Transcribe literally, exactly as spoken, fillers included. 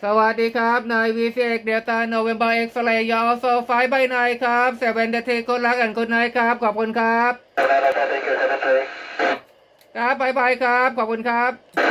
สวัสดีครับนายวีซีเอ็กเดลต้าโนเวมเบอร์เอ็กซ์เรย์ยอโซไฟใบนายครับเซเว่นเดทีคนรักกันคนนายครับขอบคุณครับครับบายบายครับขอบคุณครับ